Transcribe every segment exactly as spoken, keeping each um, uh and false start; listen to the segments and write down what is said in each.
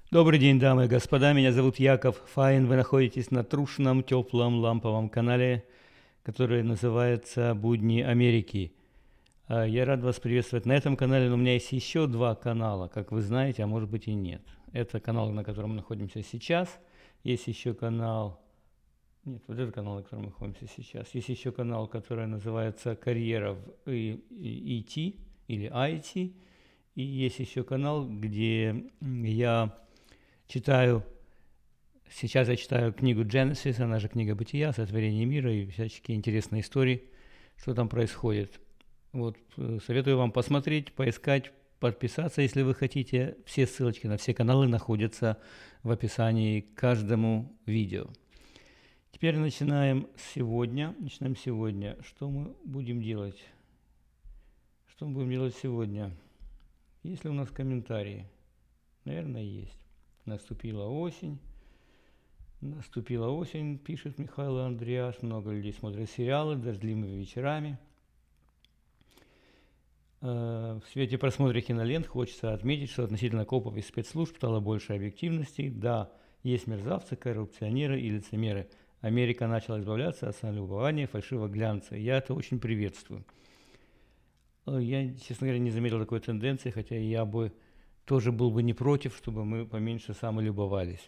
Добрый день, дамы и господа. Меня зовут Яков Файн. Вы находитесь на трушном, теплом, ламповом канале, который называется «Будни Америки». А, Я рад вас приветствовать на этом канале, но у меня есть еще два канала, как вы знаете, а может быть и нет. Это канал, на котором мы находимся сейчас. Есть еще канал... Нет, вот это канал, на котором мы находимся сейчас. Есть еще канал, который называется «Карьера в ай ти» или ай ти. И есть еще канал, где я читаю, сейчас я читаю книгу Genesis, она же книга бытия, сотворение мира и всяческие интересные истории, что там происходит. Вот, советую вам посмотреть, поискать, подписаться, если вы хотите. Все ссылочки на все каналы находятся в описании к каждому видео. Теперь начинаем сегодня. Начинаем сегодня. Что мы будем делать? Что мы будем делать сегодня? Есть ли у нас комментарии? Наверное, есть. Наступила осень. Наступила осень, пишет Михаил Андреас. Много людей смотрят сериалы дождливыми вечерами. В свете просмотра кинолент хочется отметить, что относительно копов и спецслужб стало больше объективности. Да, есть мерзавцы, коррупционеры и лицемеры. Америка начала избавляться от самолюбования, фальшивого глянца. Я это очень приветствую. Я, честно говоря, не заметил такой тенденции, хотя я бы тоже был бы не против, чтобы мы поменьше самолюбовались.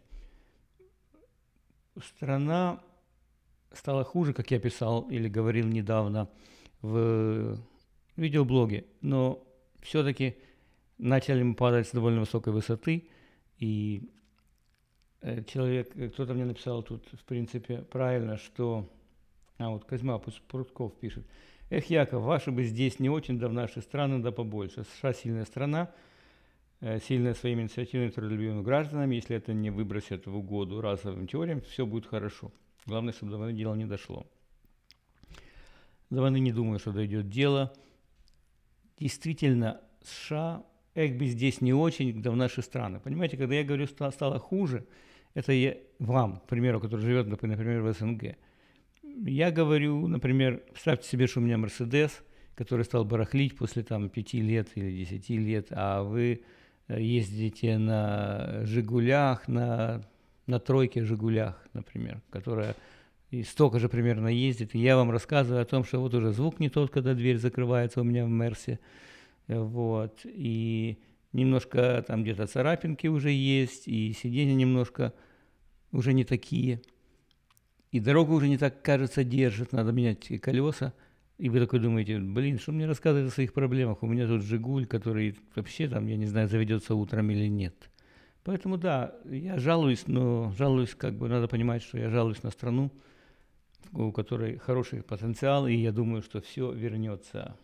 Страна стала хуже, как я писал или говорил недавно в видеоблоге, но все-таки начали мы падать с довольно высокой высоты, и человек, кто-то мне написал тут, в принципе, правильно, что... А, вот Козьма Прутков пишет. Эх, Яков, ваши бы здесь не очень, да в наши страны, да побольше. США сильная страна, сильная своими инициативами, трудолюбивыми гражданами. Если это не выбросят в угоду разовым теориям, все будет хорошо. Главное, чтобы до войны дело не дошло. До войны не думаю, что дойдет дело. Действительно, США, эх бы здесь не очень, да в наши страны. Понимаете, когда я говорю, что стало хуже, это я вам, к примеру, который живет, например, в СНГ. Я говорю, например, представьте себе, что у меня Мерседес, который стал барахлить после там пяти лет или десяти лет, а вы ездите на «Жигулях», на, на тройке «Жигулях», например, которая и столько же примерно ездит, и я вам рассказываю о том, что вот уже звук не тот, когда дверь закрывается у меня в Мерсе, вот, и немножко там где-то царапинки уже есть, и сиденья немножко уже не такие, и дорога уже не так, кажется, держит, надо менять колеса. И вы такой думаете, блин, что мне рассказывать о своих проблемах? У меня тут «Жигуль», который вообще там, я не знаю, заведется утром или нет. Поэтому да, я жалуюсь, но жалуюсь, как бы надо понимать, что я жалуюсь на страну, у которой хороший потенциал, и я думаю, что все вернется.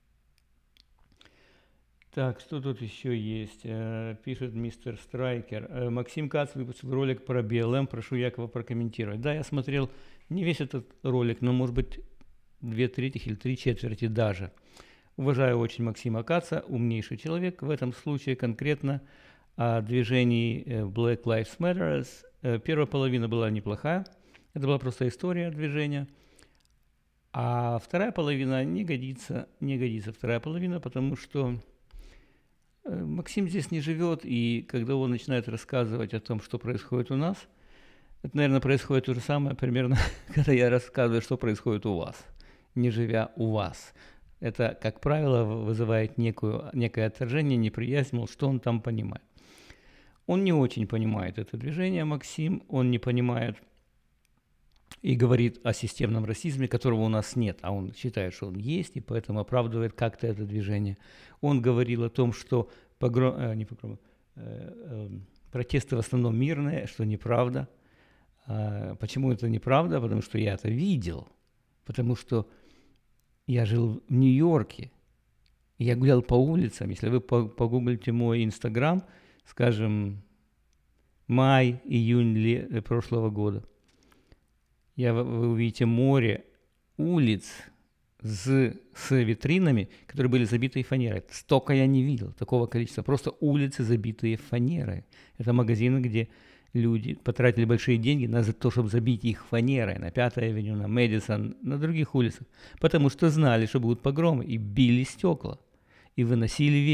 Так, что тут еще есть? Э, пишет мистер Страйкер. Э, Максим Кац выпустил ролик про би эл эм, прошу Якова прокомментировать. Да, я смотрел не весь этот ролик, но, может быть, две трети или три четверти даже. Уважаю очень Максима Каца, умнейший человек. В этом случае конкретно о движении Black Lives Matter. Э, первая половина была неплохая. Это была просто история движения. А вторая половина не годится, не годится вторая половина, потому что Максим здесь не живет, и когда он начинает рассказывать о том, что происходит у нас, это, наверное, происходит то же самое примерно, когда я рассказываю, что происходит у вас, не живя у вас. Это, как правило, вызывает некую, некое отторжение, неприязнь, мол, что он там понимает. Он не очень понимает это движение, Максим, он не понимает и говорит о системном расизме, которого у нас нет, а он считает, что он есть, и поэтому оправдывает как-то это движение. Он говорил о том, что погром, э, не погром, э, э, протесты в основном мирные, что неправда. А почему это неправда? Потому что я это видел, потому что я жил в Нью-Йорке, я гулял по улицам. Если вы погуглите мой Инстаграм, скажем, май, июнь прошлого года, Я, вы увидите море улиц с, с витринами, которые были забиты фанерой. Столько я не видел, такого количества. Просто улицы, забитые фанерой. Это магазины, где люди потратили большие деньги на то, чтобы забить их фанерой. На Пятой авеню, на Мэдисон, на других улицах. Потому что знали, что будут погромы, и били стекла, и выносили вещи.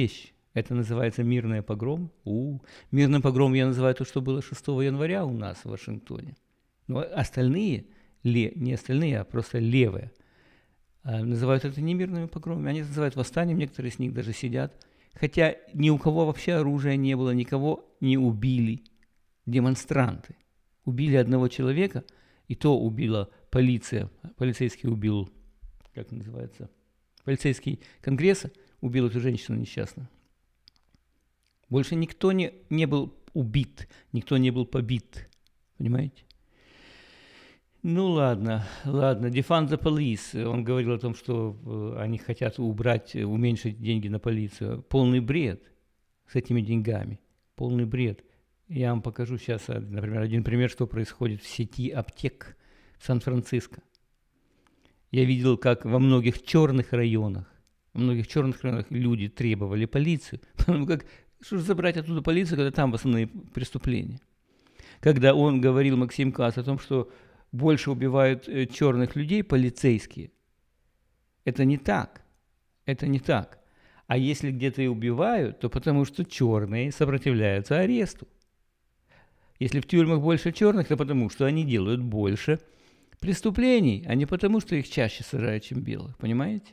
Это называется мирный погром. У, мирным погромом я называю то, что было шестого января у нас в Вашингтоне. Но остальные, ле, не остальные, а просто левые, называют это не мирными погромами. Они называют восстанием, некоторые из них даже сидят. Хотя ни у кого вообще оружия не было, никого не убили демонстранты. Убили одного человека, и то убила полиция. Полицейский убил, как называется, полицейский Конгресса убил эту женщину несчастную. Больше никто не, не был убит, никто не был побит. Понимаете? Ну ладно, ладно. Defund the police. Он говорил о том, что э, они хотят убрать, уменьшить деньги на полицию. Полный бред с этими деньгами. Полный бред. Я вам покажу сейчас, например, один пример, что происходит в сети аптек в Сан-Франциско. Я видел, как во многих черных районах, во многих черных районах люди требовали полицию. Потому как, что же забрать оттуда полицию, когда там основные преступления? Когда он говорил, Максим Кац, о том, что больше убивают э, черных людей полицейские, это не так. Это не так. А если где-то и убивают, то потому что черные сопротивляются аресту. Если в тюрьмах больше черных, то потому что они делают больше преступлений, а не потому, что их чаще сажают, чем белых. Понимаете?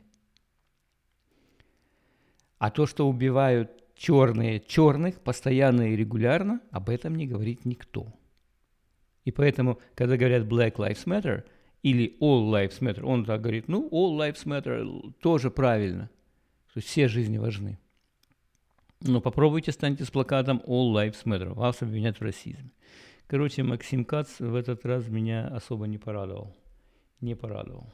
А то, что убивают черные черных постоянно и регулярно, об этом не говорит никто. И поэтому, когда говорят Black Lives Matter или All Lives Matter, он так говорит, ну, All Lives Matter тоже правильно, что все жизни важны. Но попробуйте станьте с плакатом All Lives Matter, вас обвинят в расизме. Короче, Максим Кац в этот раз меня особо не порадовал. Не порадовал.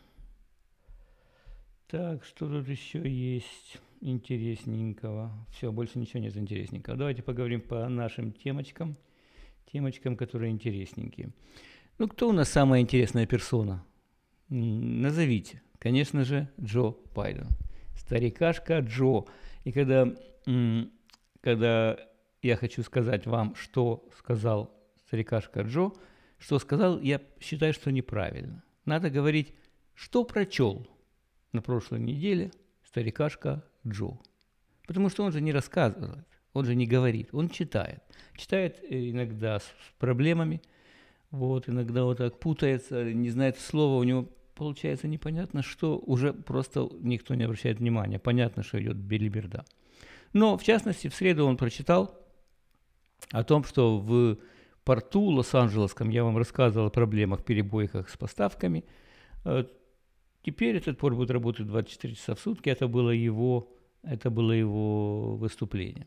Так, что тут еще есть интересненького? Все, больше ничего нет интересненького. Давайте поговорим по нашим темочкам. Темочкам, которые интересненькие. Ну, кто у нас самая интересная персона? Назовите. Конечно же, Джо Байден. Старикашка Джо. И когда, когда я хочу сказать вам, что сказал старикашка Джо, что сказал, я считаю, что неправильно. Надо говорить, что прочел на прошлой неделе старикашка Джо. Потому что он же не рассказывает, он же не говорит, он читает. Читает иногда с проблемами, вот, иногда вот так путается, не знает слова, у него получается непонятно что, уже просто никто не обращает внимания. Понятно, что идет белиберда. Но, в частности, в среду он прочитал о том, что в порту Лос-Анджелесском, я вам рассказывал о проблемах, перебоях с поставками. Теперь этот порт будет работать двадцать четыре часа в сутки. Это было его, это было его выступление.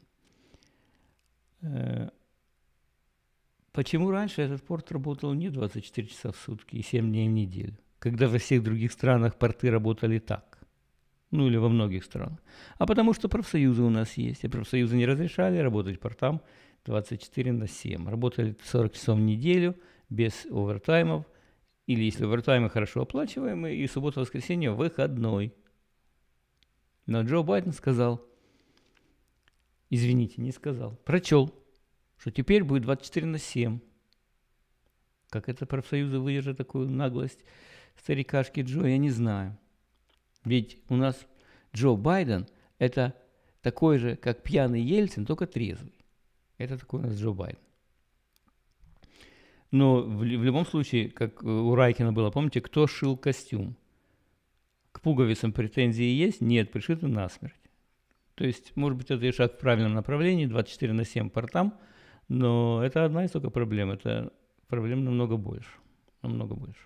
Почему раньше этот порт работал не двадцать четыре часа в сутки и семь дней в неделю, когда во всех других странах порты работали так? Ну или во многих странах. А потому что профсоюзы у нас есть, и профсоюзы не разрешали работать портам двадцать четыре на семь. Работали сорок часов в неделю, без овертаймов, или если овертаймы хорошо оплачиваемые, и суббота-воскресенье выходной. Но Джо Байден сказал, извините, не сказал, прочел, что теперь будет двадцать четыре на семь. Как это профсоюзы выдержат такую наглость старикашки Джо, я не знаю. Ведь у нас Джо Байден – это такой же, как пьяный Ельцин, только трезвый. Это такой у нас Джо Байден. Но в, в любом случае, как у Райкина было, помните, кто шил костюм? К пуговицам претензии есть? Нет, пришиты насмерть. То есть, может быть, это и шаг в правильном направлении, двадцать четыре на семь портам, но это одна из только проблем. Это проблем намного больше. Намного больше.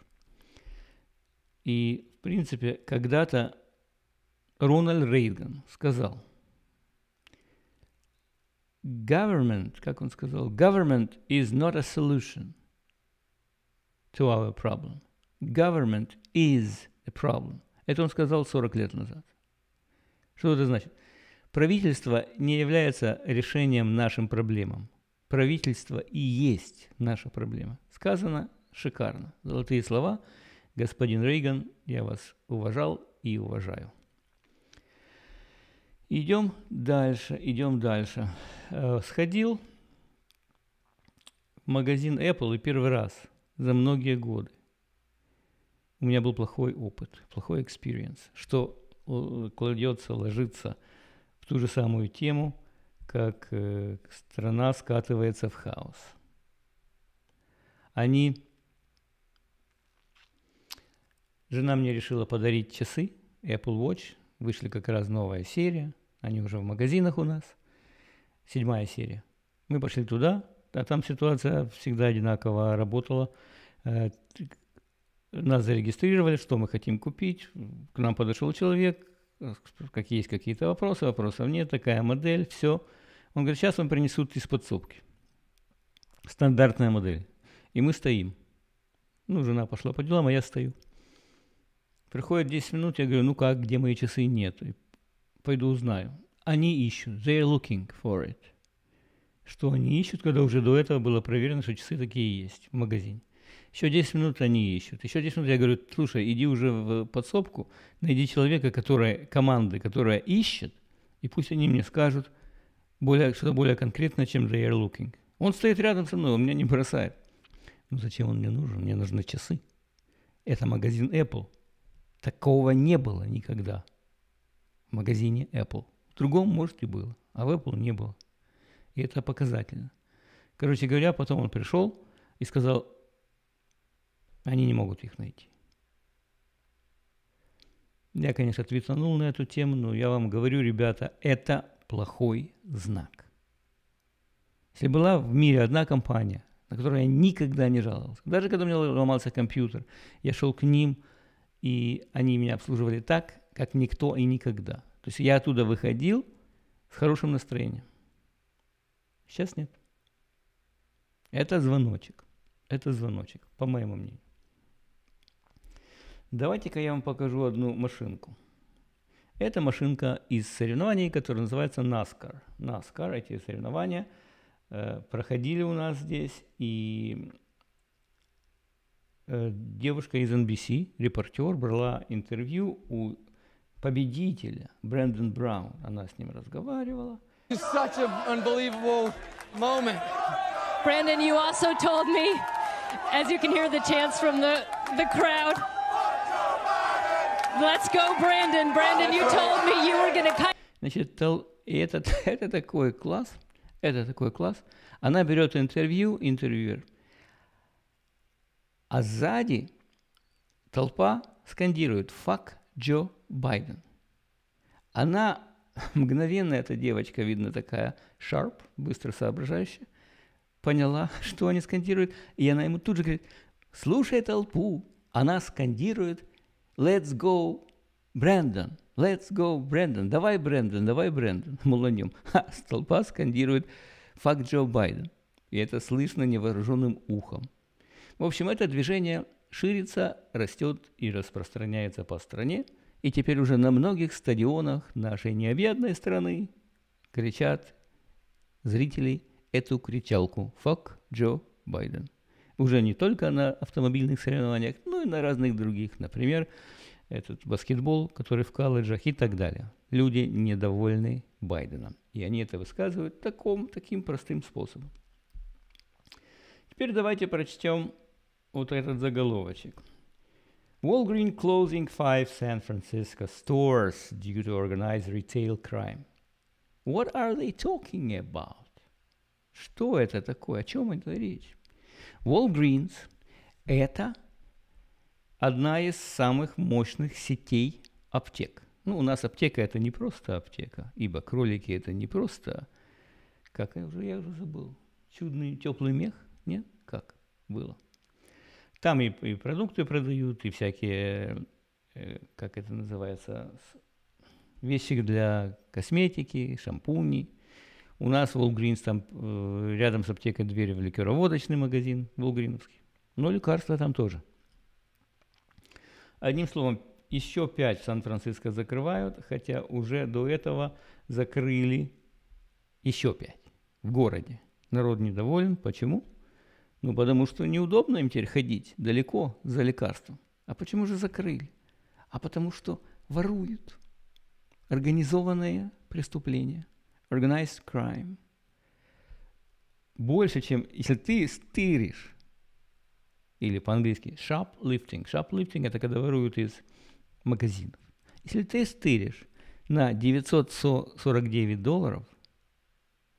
И, в принципе, когда-то Рональд Рейган сказал, government, как он сказал, government is not a solution to our problem. Government is a problem. Это он сказал сорок лет назад. Что это значит? Правительство не является решением нашим проблемам. Правительство и есть наша проблема. Сказано шикарно. Золотые слова. Господин Рейган, я вас уважал и уважаю. Идем дальше, идем дальше. Сходил в магазин Apple и первый раз за многие годы. У меня был плохой опыт, плохой experience, что кладется, ложится в ту же самую тему, как э, страна скатывается в хаос. Они... Жена мне решила подарить часы Apple Watch. Вышли как раз новая серия. Они уже в магазинах у нас. Седьмая серия. Мы пошли туда, а там ситуация всегда одинаково работала. Нас зарегистрировали, что мы хотим купить. К нам подошел человек, как есть какие-то вопросы, вопросов нет, такая модель, все. Он говорит, сейчас вам принесут из подсобки. Стандартная модель. И мы стоим. Ну, жена пошла по делам, а я стою. Проходит десять минут, я говорю, ну как, где мои часы? Нет. Пойду узнаю. Они ищут. They are looking for it. Что они ищут, когда уже до этого было проверено, что часы такие есть в магазине. Еще десять минут они ищут. Еще десять минут я говорю, слушай, иди уже в подсобку, найди человека, которая, команды, которая ищет, и пусть они мне скажут более, что-то более конкретное, чем they are looking. Он стоит рядом со мной, он меня не бросает. Ну зачем он мне нужен? Мне нужны часы. Это магазин Apple. Такого не было никогда в магазине Apple. В другом, может, и было, а в Apple не было. И это показательно. Короче говоря, потом он пришел и сказал, они не могут их найти. Я, конечно, ответанул на эту тему, но я вам говорю, ребята, это плохой знак. Если была в мире одна компания, на которую я никогда не жаловался, даже когда у меня ломался компьютер, я шел к ним, и они меня обслуживали так, как никто и никогда. То есть я оттуда выходил с хорошим настроением. Сейчас нет. Это звоночек. Это звоночек, по моему мнению. Давайте-ка я вам покажу одну машинку. Это машинка из соревнований, которая называется NASCAR. NASCAR, эти соревнования э, проходили у нас здесь, и э, девушка из эн би си, репортер, брала интервью у победителя Брэндон Браун. Она с ним разговаривала. It's such an unbelievable moment. Brandon, you also told me, as you can hear the chants from the, the crowd, let's go, Brandon. Brandon, you told me you were going to... Значит, это, это такой класс, это такой класс. Она берет интервью, интервьюер, а сзади толпа скандирует «Fuck Joe Biden». Она, мгновенно эта девочка, видно, такая sharp, быстро соображающая, поняла, что они скандируют, и она ему тут же говорит, слушай толпу, она скандирует «Let's go, Брэндон! Let's go, Брэндон! Давай, Брэндон, давай, Брэндон!» Мол, на нем. А толпа скандирует «Fuck Joe Biden». И это слышно невооруженным ухом. В общем, это движение ширится, растет и распространяется по стране. И теперь уже на многих стадионах нашей необъятной страны кричат зрители эту кричалку «Fuck Joe Biden». Уже не только на автомобильных соревнованиях, но и на разных других. Например, этот баскетбол, который в колледжах и так далее. Люди недовольны Байденом. И они это высказывают таком, таким простым способом. Теперь давайте прочтем вот этот заголовочек. Walgreens closing five San Francisco stores due to organized retail crime. What are they talking about? Что это такое? О чем это речь? Walgreens – это одна из самых мощных сетей аптек. Ну, у нас аптека – это не просто аптека, ибо кролики – это не просто, как я уже, я уже забыл, чудный теплый мех, нет? Как было? Там и, и продукты продают, и всякие, э, как это называется, вещи для косметики, шампуни. У нас Walgreens, там э, рядом с аптекой дверь в ликероводочный магазин, Walgreens'ский. Но лекарства там тоже. Одним словом, еще пять в Сан-Франциско закрывают, хотя уже до этого закрыли еще пять в городе. Народ недоволен. Почему? Ну, потому что неудобно им теперь ходить далеко за лекарством. А почему же закрыли? А потому что воруют. Организованное преступление. Organized crime. Больше, чем если ты стыришь, или по-английски shoplifting. Shoplifting – это когда воруют из магазинов. Если ты стыришь на девятьсот сорок девять долларов,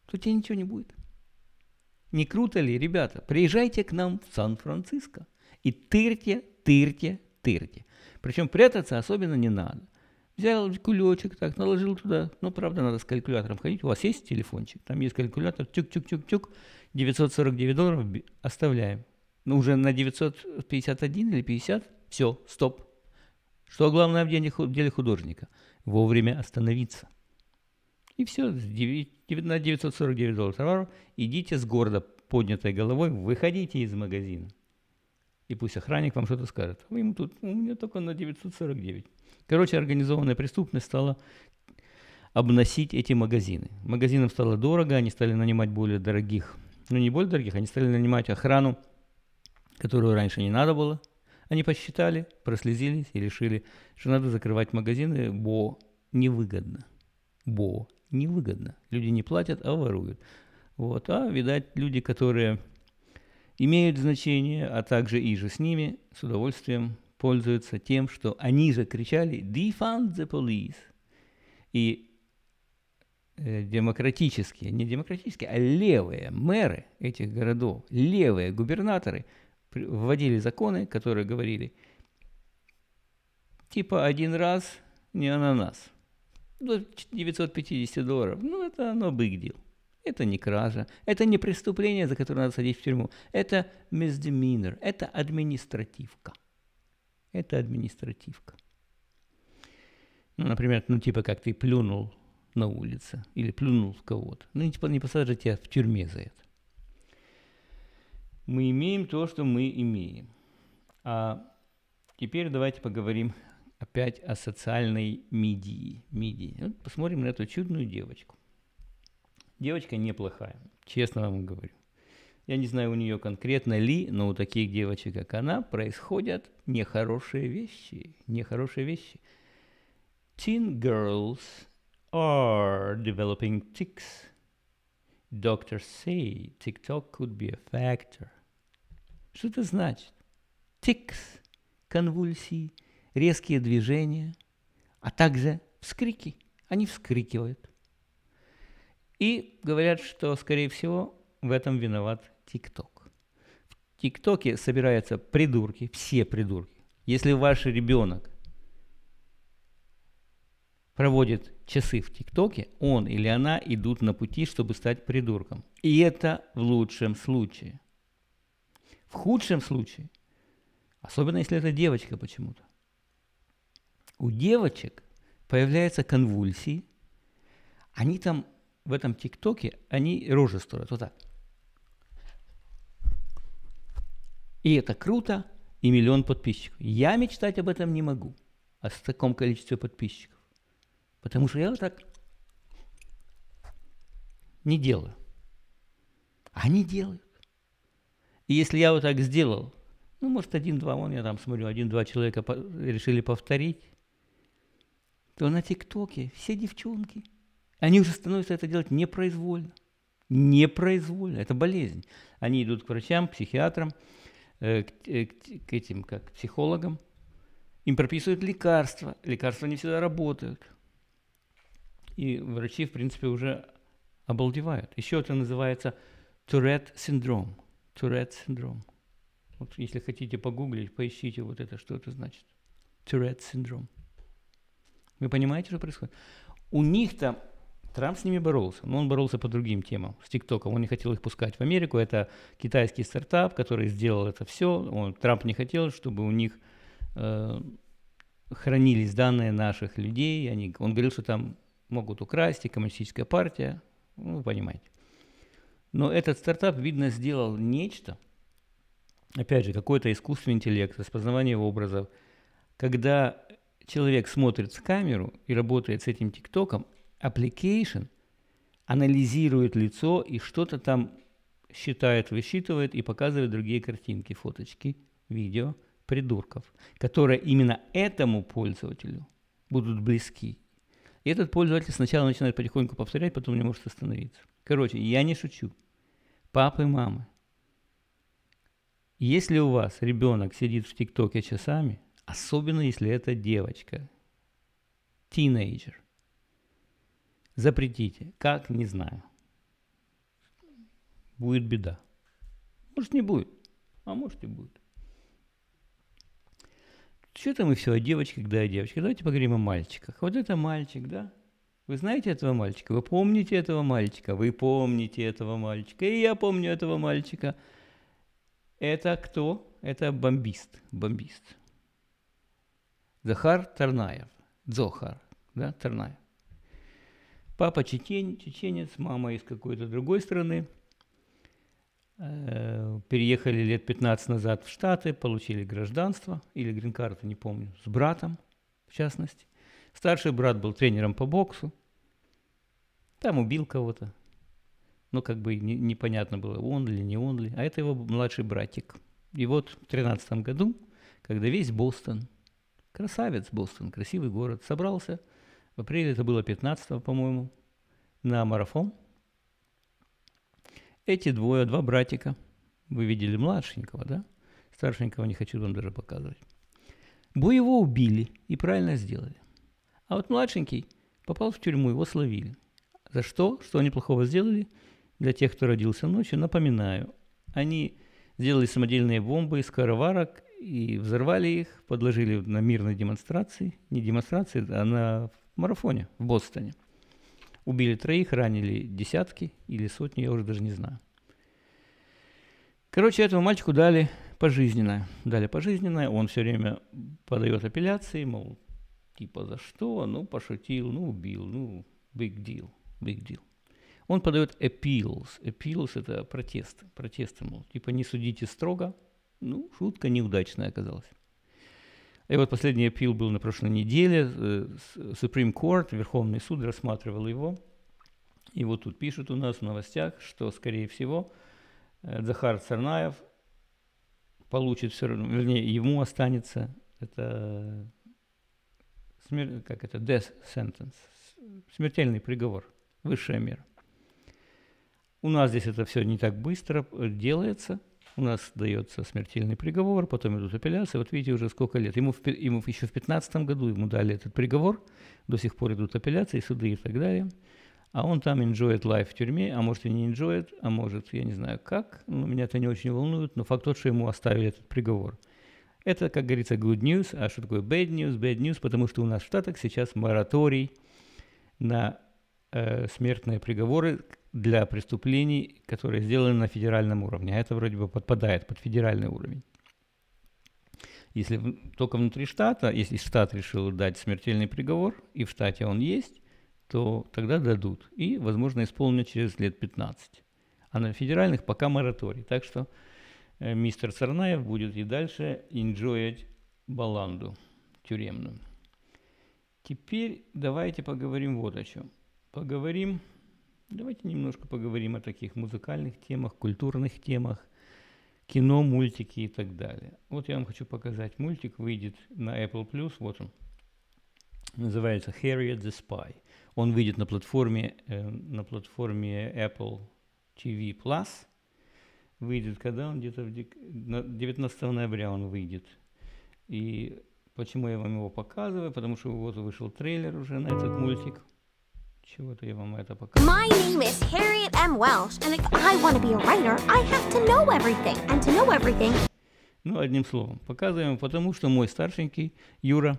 то тебе ничего не будет. Не круто ли, ребята? Приезжайте к нам в Сан-Франциско и тырьте, тырьте, тырьте. Причем прятаться особенно не надо. Взял кулечек, так, наложил туда. Ну, правда, надо с калькулятором ходить. У вас есть телефончик? Там есть калькулятор. Тюк-тюк-тюк-тюк. девятьсот сорок девять долларов оставляем. Ну, уже на девятьсот пятьдесят один или пятьдесят. Все, стоп. Что главное в деле художника? Вовремя остановиться. И все, на девятьсот сорок девять долларов идите с гордо поднятой головой, выходите из магазина. И пусть охранник вам что-то скажет. Вы ему тут, у меня только на девятьсот сорок девять. Короче, организованная преступность стала обносить эти магазины. Магазинам стало дорого, они стали нанимать более дорогих, ну не более дорогих, они стали нанимать охрану, которую раньше не надо было. Они посчитали, прослезились и решили, что надо закрывать магазины, бо невыгодно. Бо невыгодно. Люди не платят, а воруют. Вот. А, видать, люди, которые имеют значение, а также и же с ними, с удовольствием пользуются тем, что они же кричали «Defund the police». И э, демократические, не демократические, а левые мэры этих городов, левые губернаторы вводили законы, которые говорили типа один раз не ананас. До девятьсот пятьдесят долларов. Ну, это no big deal. Это не кража. Это не преступление, за которое надо садить в тюрьму. Это misdemeanor. Это административка. Это административка. Ну, например, ну, типа, как ты плюнул на улице или плюнул в кого-то. Ну, не, не посадят тебя в тюрьме за это. Мы имеем то, что мы имеем. А теперь давайте поговорим опять о социальной медии. медии. Вот посмотрим на эту чудную девочку. Девочка неплохая, честно вам говорю. Я не знаю у нее конкретно ли, но у таких девочек, как она, происходят нехорошие вещи. Нехорошие вещи. Teen girls are developing tics. Doctors say TikTok could be a factor. Что это значит? Tics, конвульсии, резкие движения, а также вскрики. Они вскрикивают. И говорят, что, скорее всего, в этом виноват ТикТок. В ТикТоке собираются придурки, все придурки. Если ваш ребенок проводит часы в ТикТоке, он или она идут на пути, чтобы стать придурком. И это в лучшем случае. В худшем случае, особенно если это девочка почему-то, у девочек появляются конвульсии, они там в этом ТикТоке, они рожи строят вот так. И это круто, и миллион подписчиков. Я мечтать об этом не могу, о таком количестве подписчиков. Потому что я вот так не делаю. Они делают. И если я вот так сделал, ну, может, один-два, вон я там смотрю, один-два человека по- решили повторить, то на ТикТоке все девчонки, они уже становятся это делать непроизвольно. Непроизвольно. Это болезнь. Они идут к врачам, психиатрам, э, к, э, к, к этим, как психологам. Им прописывают лекарства. Лекарства не всегда работают. И врачи, в принципе, уже обалдевают. Еще это называется Tourette синдром. Tourette синдром. Вот если хотите погуглить, поищите вот это, что это значит. Tourette синдром. Вы понимаете, что происходит? У них-то Трамп с ними боролся, но он боролся по другим темам, с ТикТоком. Он не хотел их пускать в Америку. Это китайский стартап, который сделал это все. Он, Трамп не хотел, чтобы у них э, хранились данные наших людей. Они, он говорил, что там могут украсть, и коммунистическая партия. Ну, вы понимаете. Но этот стартап, видно, сделал нечто. Опять же, какой-то искусственный интеллект, распознавание образов. Когда человек смотрит в камеру и работает с этим ТикТоком, application анализирует лицо и что-то там считает, высчитывает и показывает другие картинки, фоточки, видео придурков, которые именно этому пользователю будут близки. И этот пользователь сначала начинает потихоньку повторять, потом не может остановиться. Короче, я не шучу. Папы, мамы, если у вас ребенок сидит в ТикТоке часами, особенно если это девочка, тинейджер, запретите. Как? Не знаю. будет беда. Может, не будет, а может и будет. Что-то мы все о девочках, да, о девочках. Давайте поговорим о мальчиках. Вот это мальчик, да? Вы знаете этого мальчика? Вы помните этого мальчика? Вы помните этого мальчика? И я помню этого мальчика. Это кто? Это бомбист. Бомбист. Захар Тарнаев. Дзохар, да, Тарнаев. Папа чечен, чеченец, мама из какой-то другой страны. Э, переехали лет пятнадцать назад в Штаты, получили гражданство, или грин-карту, не помню, с братом, в частности. Старший брат был тренером по боксу. Там убил кого-то. Ну, как бы не, непонятно было, он ли, не он ли. А это его младший братик. И вот в тринадцатом году, когда весь Бостон, красавец Бостон, красивый город, собрался, в апреле это было пятнадцатого, по-моему, на марафон. Эти двое, два братика, вы видели младшенького, да? Старшенького не хочу вам даже показывать. Бо его убили и правильно сделали. А вот младшенький попал в тюрьму, его словили. За что? Что они плохого сделали? Для тех, кто родился ночью, напоминаю. Они сделали самодельные бомбы из скороварок и взорвали их, подложили на мирной демонстрации. Не демонстрации, а на марафоне в Бостоне. Убили троих, ранили десятки или сотни, я уже даже не знаю. Короче, этому мальчику дали пожизненное. Дали пожизненное, он все время подает апелляции, мол, типа за что? Ну, пошутил, ну, убил, ну, big deal, big deal. Он подает appeals. Appeals – это протесты, протесты, мол, типа не судите строго. Ну, шутка неудачная оказалась. И вот последний аппил был на прошлой неделе. Supreme Court, Верховный суд, рассматривал его. И вот тут пишут у нас в новостях, что, скорее всего, Захар Царнаев получит все равно, вернее, ему останется это, смер... как это, death sentence, смертельный приговор, высшая мера. У нас здесь это все не так быстро делается. У нас дается смертельный приговор, потом идут апелляции. Вот видите, уже сколько лет. Ему, в, ему еще в пятнадцатом году ему дали этот приговор. До сих пор идут апелляции, суды и так далее. А он там enjoyed life в тюрьме, а может и не enjoyed, а может, я не знаю как. Ну, меня это не очень волнует, но факт тот, что ему оставили этот приговор. Это, как говорится, good news. А что такое bad news? Bad news, потому что у нас в Штатах сейчас мораторий на э, смертные приговоры для преступлений, которые сделаны на федеральном уровне. А это вроде бы подпадает под федеральный уровень. Если в, только внутри штата, если штат решил дать смертельный приговор, и в штате он есть, то тогда дадут. И, возможно, исполнят через лет пятнадцать. А на федеральных пока мораторий. Так что э, мистер Царнаев будет и дальше enjoyать баланду тюремную. Теперь давайте поговорим вот о чем. Поговорим... Давайте немножко поговорим о таких музыкальных темах, культурных темах, кино, мультики и так далее. Вот я вам хочу показать. Мультик выйдет на Apple Plus, вот он. Называется Harriet the Spy. Он выйдет на платформе, э, на платформе Apple ти ви Plus. Выйдет когда он? Где-то девятнадцатого ноября он выйдет. И почему я вам его показываю? Потому что вот вышел трейлер уже на этот мультик. Чего-то я вам это показываю. My name is Harriet M. Welsh, and if I want to be a writer, I have to know everything. And to know everything... Ну, одним словом, показываем, потому что мой старшенький Юра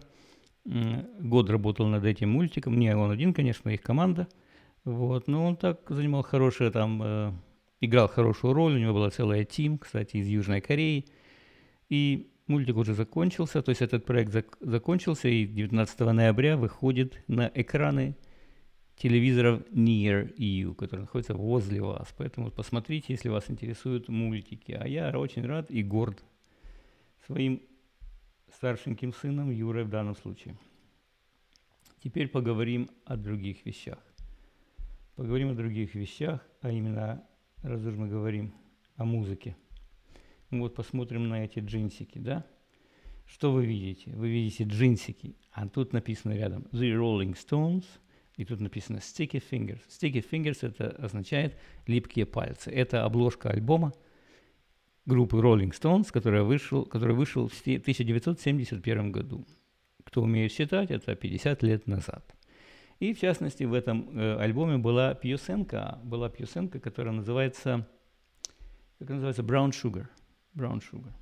год работал над этим мультиком. Не он один, конечно, их команда. Вот, но он так занимал хорошее там, э, играл хорошую роль. У него была целая тим, кстати, из Южной Кореи. И мультик уже закончился, то есть этот проект зак- закончился, и девятнадцатого ноября выходит на экраны телевизоров Near You, который находится возле вас. Поэтому посмотрите, если вас интересуют мультики. А я очень рад и горд своим старшеньким сыном Юрой в данном случае. Теперь поговорим о других вещах. Поговорим о других вещах, а именно, раз уж мы говорим о музыке. Вот посмотрим на эти джинсики, да? Что вы видите? Вы видите джинсики, а тут написано рядом The Rolling Stones, и тут написано Sticky Fingers. Sticky Fingers это означает липкие пальцы. Это обложка альбома группы Rolling Stones, который вышел, который вышел в тысяча девятьсот семьдесят первом году. Кто умеет считать, это пятьдесят лет назад. И в частности в этом э, альбоме была песенка, была песенка, которая называется как называется, Brown Sugar. Brown Sugar.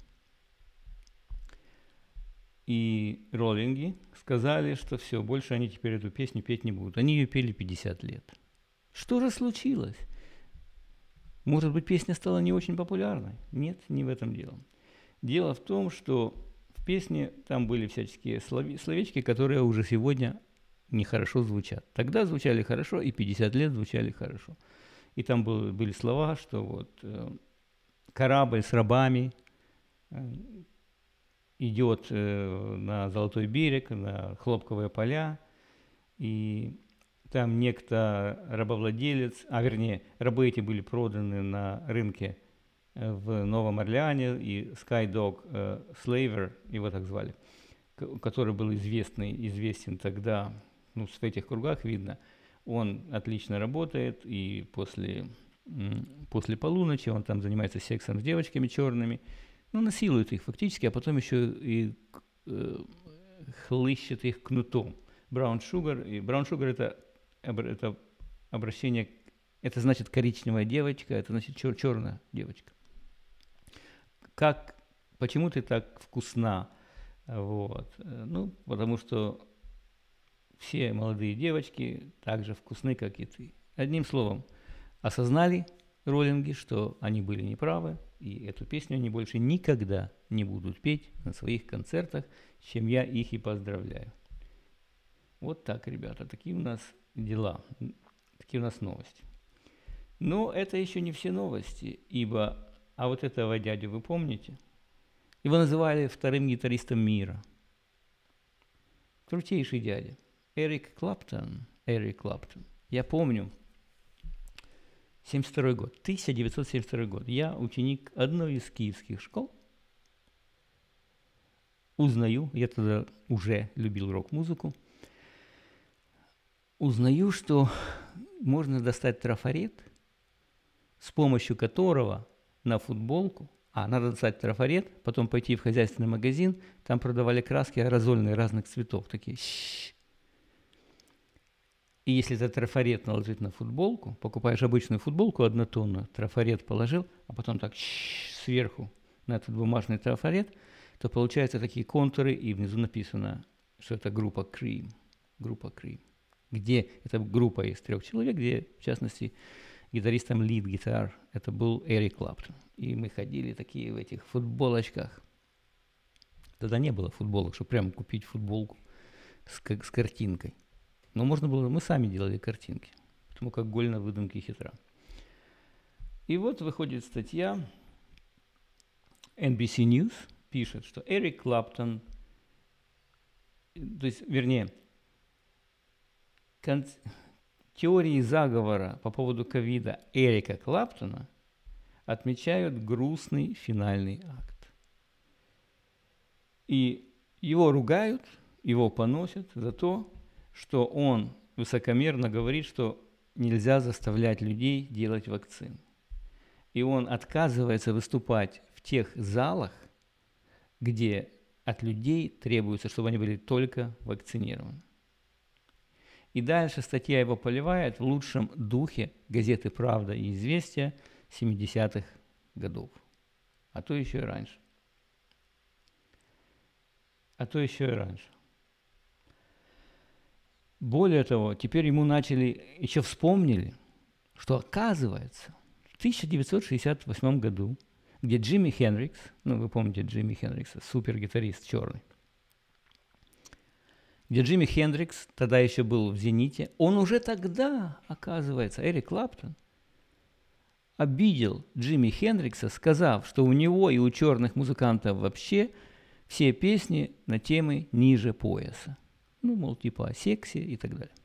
И роллинги сказали, что все, больше они теперь эту песню петь не будут. Они ее пели пятьдесят лет. Что же случилось? Может быть, песня стала не очень популярной? Нет, не в этом дело. Дело в том, что в песне там были всяческие словечки, которые уже сегодня нехорошо звучат. Тогда звучали хорошо, и пятьдесят лет звучали хорошо. И там был, были слова, что вот э, корабль с рабами э, идет э, на Золотой берег, на хлопковые поля, и там некто рабовладелец, а вернее, рабы эти были проданы на рынке э, в Новом Орлеане, и Skydog э, Slaver, его так звали, который был известный, известен тогда, ну, в этих кругах видно, он отлично работает, и после, после полуночи он там занимается сексом с девочками черными, ну, насилует их фактически, а потом еще и э, хлыщет их кнутом. Brown Sugar, и Brown Sugar это, это обращение, это значит коричневая девочка, это значит чер, черная девочка. Как, почему ты так вкусна? Вот. Ну, потому что все молодые девочки так же вкусны, как и ты. Одним словом, осознали роллинги, что они были неправы, и эту песню они больше никогда не будут петь на своих концертах, с чем я их и поздравляю. Вот так, ребята, такие у нас дела, такие у нас новости. Но это еще не все новости, ибо, а вот этого дядю вы помните? Его называли вторым гитаристом мира. Крутейший дядя. Эрик Клэптон. Эрик Клэптон. Я помню, семьдесят второй год, тысяча девятьсот семьдесят второй год. Я ученик одной из киевских школ. Узнаю, я тогда уже любил рок-музыку. Узнаю, что можно достать трафарет, с помощью которого на футболку, а надо достать трафарет, потом пойти в хозяйственный магазин, там продавали краски аэрозольные разных цветов, такие. И если этот трафарет наложить на футболку, покупаешь обычную футболку однотонную, трафарет положил, а потом так сверху на этот бумажный трафарет, то получаются такие контуры, и внизу написано, что это группа Cream. Группа Cream. Где эта группа из трех человек, где, в частности, гитаристом лид-гитар, это был Эрик Клэптон. И мы ходили такие в этих футболочках. Тогда не было футболок, чтобы прямо купить футболку с, с картинкой. Но можно было, мы сами делали картинки, потому как голь на выдумке хитра. И вот выходит статья, эн би си News пишет, что Эрик Клэптон, то есть, вернее, кон- теории заговора по поводу ковида Эрика Клэптона отмечают грустный финальный акт. И его ругают, его поносят за то, что он высокомерно говорит, что нельзя заставлять людей делать вакцины. И он отказывается выступать в тех залах, где от людей требуется, чтобы они были только вакцинированы. И дальше статья его поливает в лучшем духе газеты «Правда» и «Известия» семидесятых годов, а то еще и раньше. А то еще и раньше. Более того, теперь ему начали, еще вспомнили, что оказывается, в тысяча девятьсот шестьдесят восьмом году, где Джимми Хендрикс, ну вы помните Джимми Хендрикса, супер-гитарист черный, где Джимми Хендрикс тогда еще был в «Зените», он уже тогда, оказывается, Эрик Клэптон, обидел Джимми Хендрикса, сказав, что у него и у черных музыкантов вообще все песни на темы ниже пояса. Ну, мол, типа о сексе и так далее.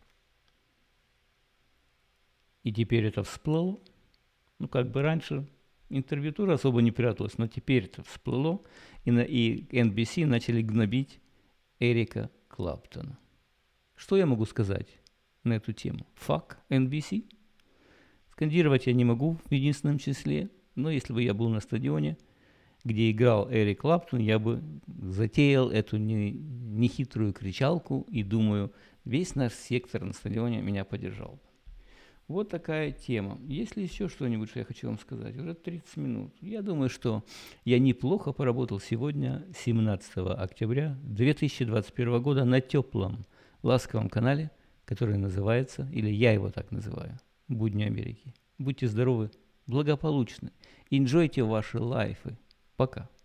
И теперь это всплыло. Ну, как бы раньше интервьютура особо не пряталась, но теперь это всплыло, и, на, и эн би си начали гнобить Эрика Клэптона. Что я могу сказать на эту тему? Fuck эн би си. Скандировать я не могу в единственном числе, но если бы я был на стадионе, где играл Эрик Клэптон, я бы затеял эту не, нехитрую кричалку и, думаю, весь наш сектор на стадионе меня поддержал. Вот такая тема. Есть ли еще что-нибудь, что я хочу вам сказать? Уже тридцать минут. Я думаю, что я неплохо поработал сегодня, семнадцатого октября две тысячи двадцать первого года, на теплом, ласковом канале, который называется, или я его так называю, «Будни Америки». Будьте здоровы, благополучны. Enjoyте ваши лайфы. Пока.